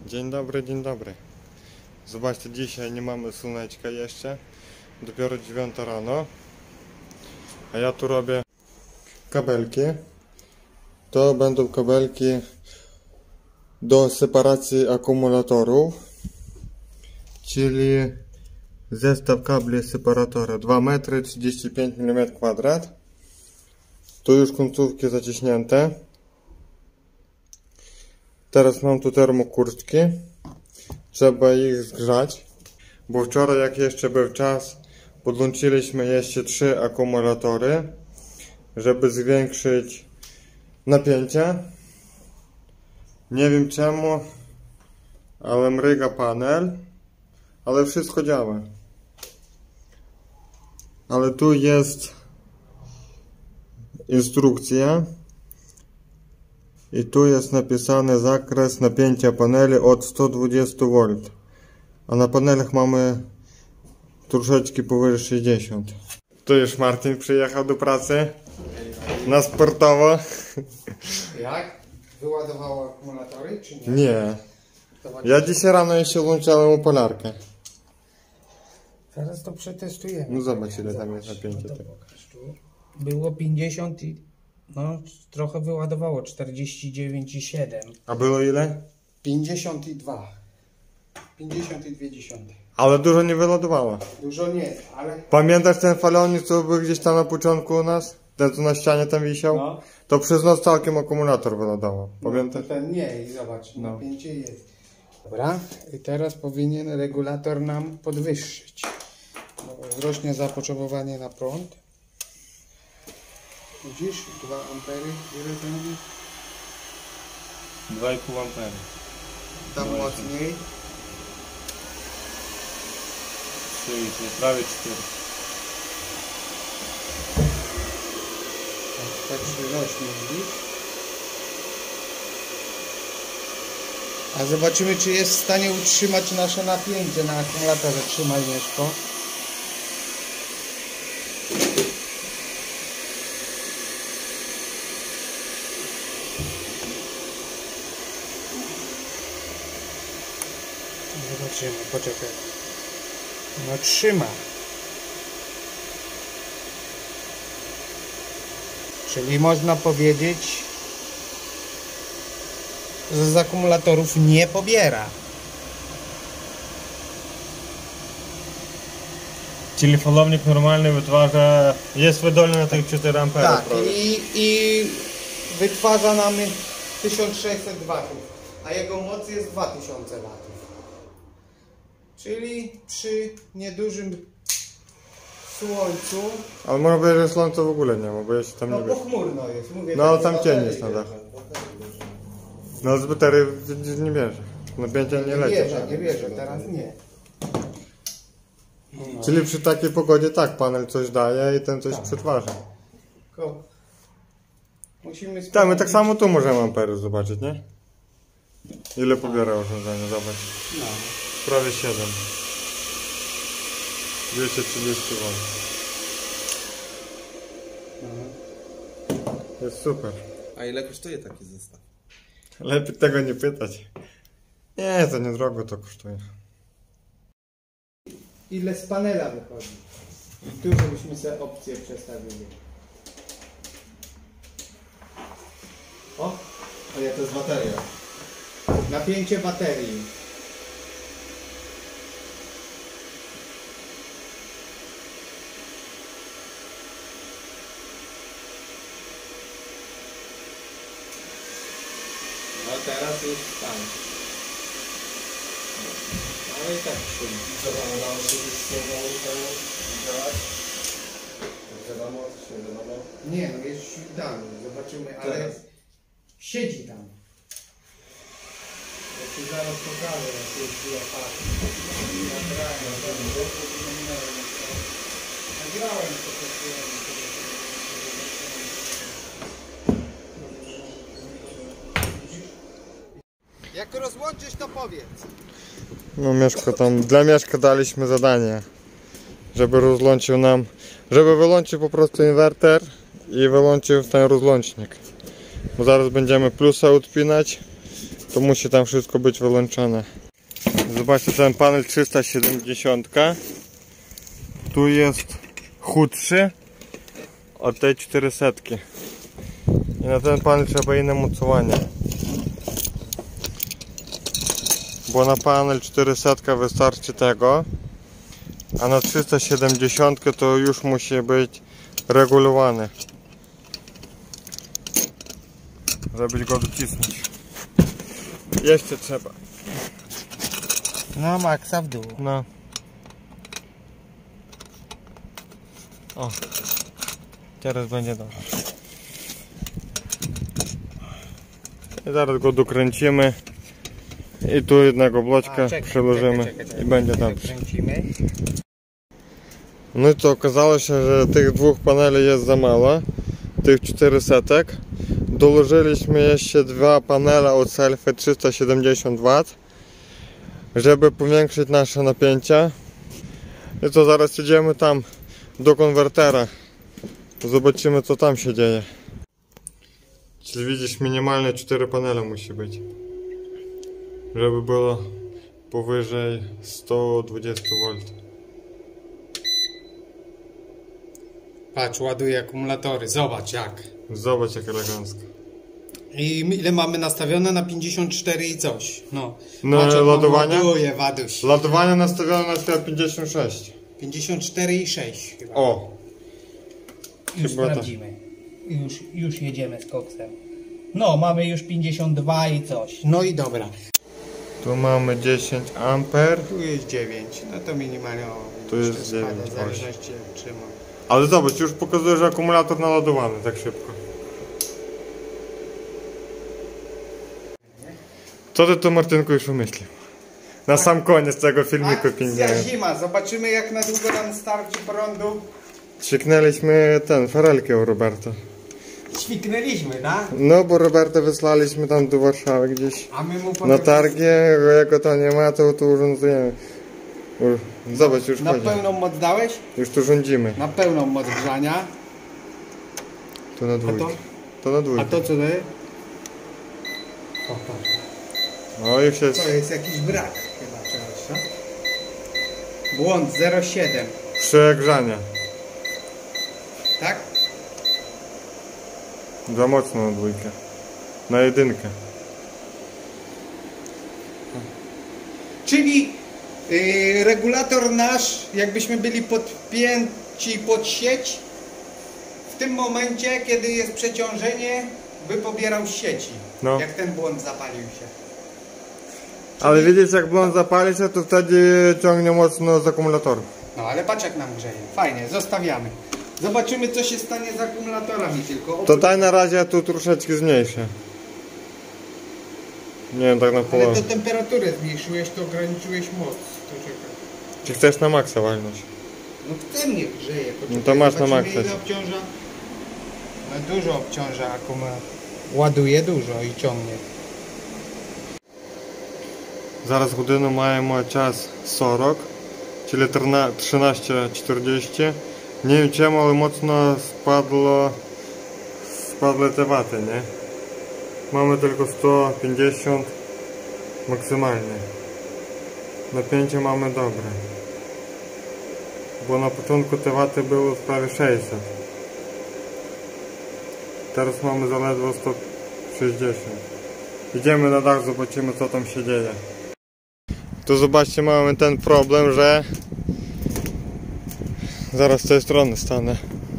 Dzień dobry, dzień dobry. Zobaczcie, dzisiaj nie mamy słoneczka jeszcze. Dopiero 9 rano. A ja tu robię kabelki. To będą kabelki do separacji akumulatorów. Czyli zestaw kabli separatora 2 metry 35 mm². Tu już końcówki zaciśnięte. Teraz mam tu termokurtki. Trzeba ich zgrzać. Bo wczoraj, jak jeszcze był czas, podłączyliśmy jeszcze 3 akumulatory, żeby zwiększyć napięcie. Nie wiem czemu, ale mryga panel, ale wszystko działa. Ale tu jest instrukcja i tu jest napisany zakres napięcia paneli od 120 V, a na panelach mamy troszeczkę powyżej 60. Tu już Martin przyjechał do pracy na sportowo. Jak? Wyładowało akumulatory czy nie? Nie. Ja dzisiaj rano jeszcze włączałem opalarkę. Zaraz to przetestujemy. No zobacz, ile tam jest napięcie. No to pokaż tu. Było 50 i no trochę wyładowało 49,7. A było ile? 52. 52,2. Ale dużo nie wyładowało. Dużo nie, ale Pamiętasz ten falonik, co był gdzieś tam na początku u nas? Ten, co na ścianie tam wisiał? no, To przez noc całkiem akumulator wyładował. Pamiętasz? no, ten nie i zobacz, No. napięcie jest. Dobra, i teraz powinien regulator nam podwyższyć. Bo wzrośnie zapotrzebowanie na prąd. Widzisz? 2 ampery, ile to mówi? 2,5 A. Tam mocniej. 3, prawie 4. Tak przyrośnie, widzisz? A zobaczymy, czy jest w stanie utrzymać nasze napięcie na akumulatorze. Trzymaj, Mieszko. Zobaczymy, poczekaj. No trzyma. Czyli można powiedzieć, że z akumulatorów nie pobiera. Czyli falownik normalny wytwarza, jest wydolny na tych 4 A. Tak, i wytwarza nam 1600 W, a jego moc jest 2000 W. Czyli przy niedużym słońcu, Ale można powiedzieć, że słońca w ogóle nie ma, bo ja się tam no nie wiem. pochmurno jest, mówię. No tak, tam cień jest na dachu. No z baterii nie bierze. Napięcie nie leci. nie bierze, teraz nie. Czyli przy takiej pogodzie tak, panel coś daje i ten coś przetwarza. Tylko musimy Tak, my tak samo tu możemy ampery zobaczyć, nie? Ile pobiera urządzenie, zobacz. No. Prawie 7. 230 V. Jest super. A ile kosztuje taki zestaw? Lepiej tego nie pytać. Nie, to niedrogo to kosztuje. Ile z panela wychodzi? I tu żebyśmy sobie opcję przestawili. O, A nie, to jest bateria. napięcie baterii. No teraz już tam. Ale i tak trzyma. Co tam udało się z tym działać? Wiadomo, czy nie wiadomo? Nie, no jest dany, zobaczymy, ale Teraz. siedzi tam. Ja ci zaraz pokażę, jak jest aparat. Nagrałem to. Jak rozłączysz, to powiedz. No Mieszko tam, dla Mieszka daliśmy zadanie, żeby rozłączył nam, żeby wyłączył po prostu inwerter i wyłączył ten rozłącznik. Bo zaraz będziemy plusa odpinać to musi tam wszystko być wyłączone. Zobaczcie, ten panel 370. Tu jest chudszy od tej 400. I na ten panel trzeba inne mocowanie. Bo na panel 400 wystarczy tego, a na 370 to już musi być regulowany, żeby go docisnąć. Jeszcze trzeba. No maksa w dół. No. O. Teraz będzie dobrze. I zaraz go dokręcimy. I tu jednego bloczka przełożymy i będzie dobrze. Kręcimy. No i to okazało się, że tych dwóch paneli jest za mało. Tych 400. Dołożyliśmy jeszcze dwa panele od Selfie 370 W, żeby powiększyć nasze napięcia. I to zaraz idziemy tam do konwertera. Zobaczymy, co tam się dzieje. Czyli widzisz, minimalnie 4 panele musi być, żeby było powyżej 120 V. Patrz, ładuje akumulatory, zobacz jak. Zobacz, jak elegancko. I ile mamy nastawione? Na 54 i coś. No, No, patrz, jak ładowanie? ładuje, Waduś. Ładowanie nastawione na świat 56. 54 i 6 chyba. O! Już Chyba sprawdzimy. Już jedziemy z koksem. No, mamy już 52 i coś. No i dobra. Tu mamy 10 amper. Tu jest 9. No to minimalnie o, Tu jeszcze jest spada, 9, w zależności jak trzyma. Ale zobacz, już pokazuje, że akumulator naładowany tak szybko. Co ty tu, Martynku, już wymyślił? Na sam koniec tego filmiku Akcja 50. zima. Zobaczymy, jak na długo nam starczy prądu. Ćwiknęliśmy farelkę u Roberta. Ćwiknęliśmy, tak? No, bo Roberta wysłaliśmy tam do Warszawy gdzieś A my mu na targie, jak go tam nie ma, to tu urządzujemy. Zobacz, już Na chodzi. pełną moc dałeś? Już tu rządzimy. Na pełną moc grzania. To na dwójkę. to? To na A dwójkę. to co daje? O, już jest To jest jakiś brak chyba czegoś, co? Błąd 0,7. przegrzanie. Tak? Za mocno na dwójkę. Na jedynkę. Czyli regulator nasz, jakbyśmy byli podpięci pod sieć, w tym momencie, kiedy jest przeciążenie, by pobierał z sieci. No. Jak ten błąd zapalił się. Ale widzisz, jak błąd zapali się, to wtedy ciągnie mocno z akumulatora. No ale patrz, jak nam grzeje. Fajnie, zostawiamy. Zobaczymy, co się stanie z akumulatorami tylko. To daj na razie tu troszeczkę zmniejszę. Nie wiem, tak na Ale połowę. to temperaturę zmniejszyłeś, to ograniczyłeś moc. To czekaj. Czy chcesz na maksa walnąć? No chce mnie grzeje. Poczekaj, No to masz na zobaczymy, maksa. ile obciąża. No dużo obciąża akumulator. Ładuje dużo i ciągnie. Зараз годину маємо час 40, czyli 13:40. Nie wiem czemu, ale mocno spadły te waty, nie? Mamy tylko 150 maksymalnie. Napięcie mamy dobre. Bo na początku te waty były prawie 600. Teraz mamy zaledwo 160. Idziemy na dach, zobaczymy, co tam się dzieje. Tu zobaczcie, mamy ten problem, że zaraz z tej strony stanę.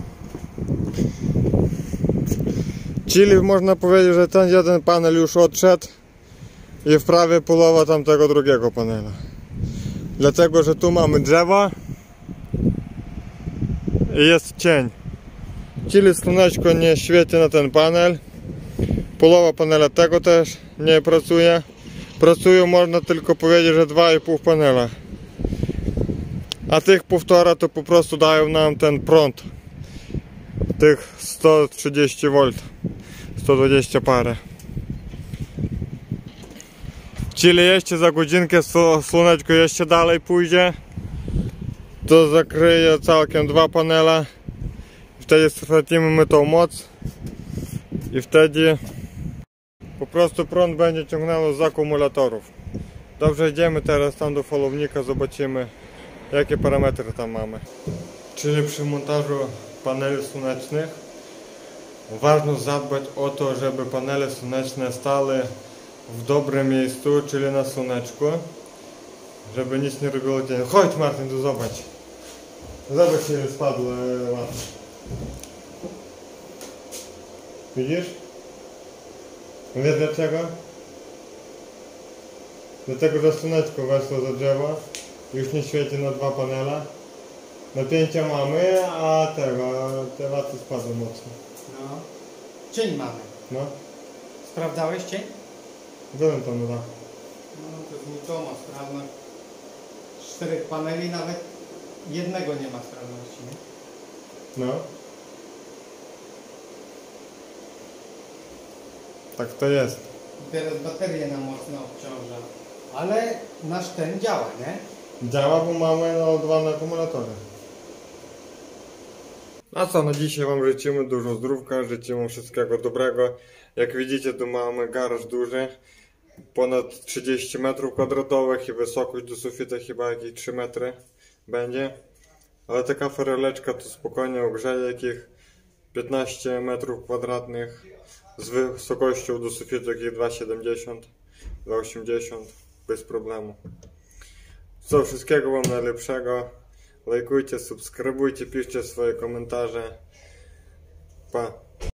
Czyli można powiedzieć, że ten jeden panel już odszedł i w prawie połowa tamtego drugiego panela. Dlatego, że tu mamy drzewa i jest cień. Czyli słoneczko nie świeci na ten panel. Połowa panela tego też nie pracuje. Pracują, można tylko powiedzieć, że 2,5 panela. A tych 1,5 to po prostu dają nam ten prąd. Tych 130 V. 120 parę. Czyli jeszcze za godzinkę słoneczko jeszcze dalej pójdzie. To zakryje całkiem 2 panele. Wtedy stracimy my tą moc. I wtedy Po prostu prąd będzie ciągnęło z akumulatorów. Dobrze, idziemy teraz tam do falownika, zobaczymy jakie parametry tam mamy. Czyli przy montażu paneli słonecznych ważno zadbać o to, żeby panele słoneczne stały w dobrym miejscu, czyli na słoneczku, żeby nic nie robiło cienia. Chodź Martin, tu zobacz. Zobacz, ile spadło lat. Widzisz? Wiesz dlaczego? Dlatego, że słoneczko weszło do drzewa, już nie świeci na dwa panele. Napięcia mamy, a te waty spadły mocno. No. Cień mamy. No, Sprawdzałeś cień? byłem tam na. No to znikoma sprawność. 4 paneli, nawet jednego nie ma sprawności, nie? No. Tak to jest. I teraz baterię nam mocno obciąża. Ale nasz ten działa, nie? Działa, bo mamy naładowane akumulatory. A co, no dzisiaj wam życzymy dużo zdrówka, życzymy wszystkiego dobrego. Jak widzicie, tu mamy garaż duży, ponad 30 m² i wysokość do sufitu chyba jakieś 3 metry będzie. Ale taka foreleczka to spokojnie ogrzeje jakich 15 m² z wysokością do sufitu jakieś 2,70 2,80 bez problemu. Co, wszystkiego wam najlepszego. Lajkujcie, subskrybujcie, piszcie swoje komentarze. Pa!